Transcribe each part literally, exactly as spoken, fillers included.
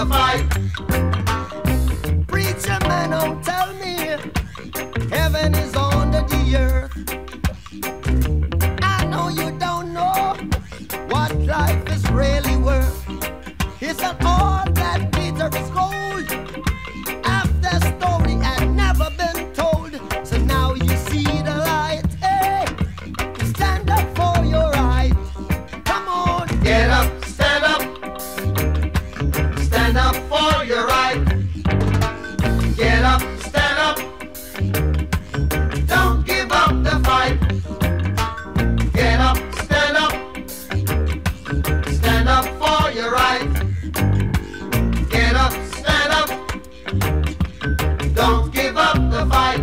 the fight. Preacher man, don't tell me heaven is under the earth. I know you don't know what life is really worth. It's not all that glitters is gold. After story had never been told, so now you see the light. Hey, stand up for your right. Come on, Get up, stand up. Stand up for your right. Get up, stand up. Don't give up the fight. Get up, stand up. Stand up for your right. Get up, stand up. Don't give up the fight.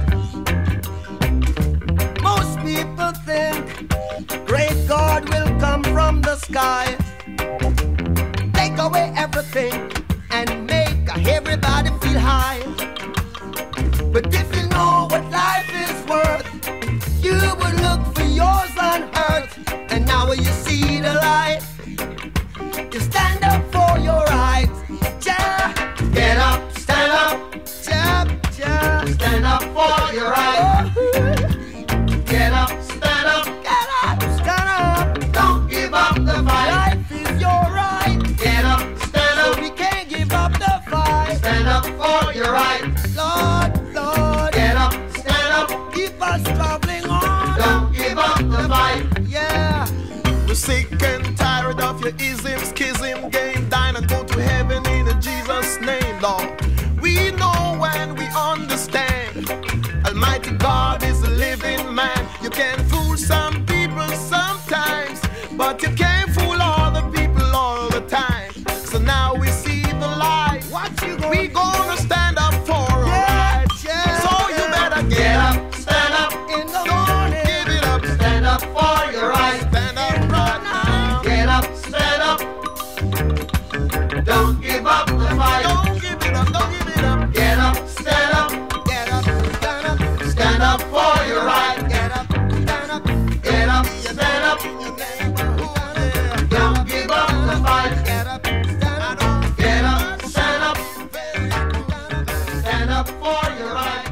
most people think great God will come from the sky, take away everything and make everybody feel high. But if you know what life is worth, you would look for yours on earth. And now when you see the light, you stand up for your rights. Ja, Get up, stand up. ja, ja. Stand up for your right. Get up, stand up. Get up, stand up. Don't give up the fight. Life is your right, Get up, stand so up. we can't give up the fight. Stand up for your right. Lord, Lord, Get up, stand up. keep us traveling on. Don't give up the fight. Yeah. We're sick and tired of your ism, schism, game, dine and go to heaven in Jesus' name, Lord. We know and we understand Almighty God is a living man. You can fool some people sometimes, but you can't fool all the people all the time. So now we see the light. What you gonna We gonna stand up for our Yeah, rights. yeah, So you yeah. better Get get up, up, stand up. in the don't morning? give it up, Stand up for your right. stand up right now. Get up, stand up. Don't give up the fight. Don't give it up, don't give it up. Get up, stand up. Get up, stand up, Stand up for your right. get up, stand up. Get up, stand up. Don't give up the fight. Get up, stand up. Get up, stand up. Stand up for your right.